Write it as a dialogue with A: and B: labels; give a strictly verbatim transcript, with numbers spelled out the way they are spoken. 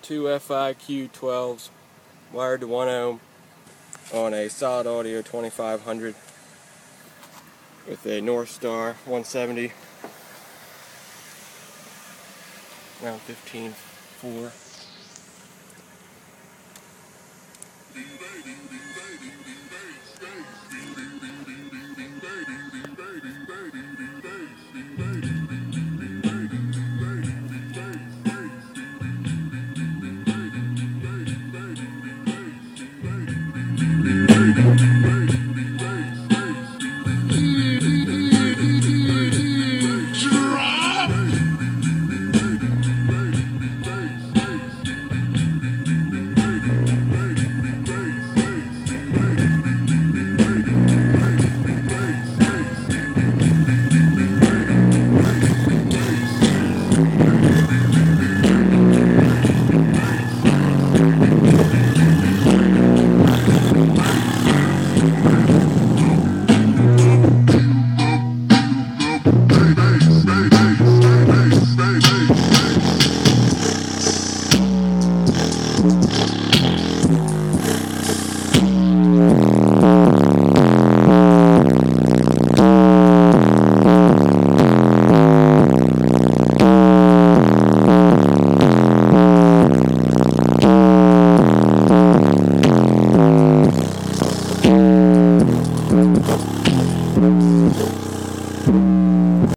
A: two F I Q twelves wired to one ohm on a solid audio twenty-five hundred with a North Star one seventy around fifteen four.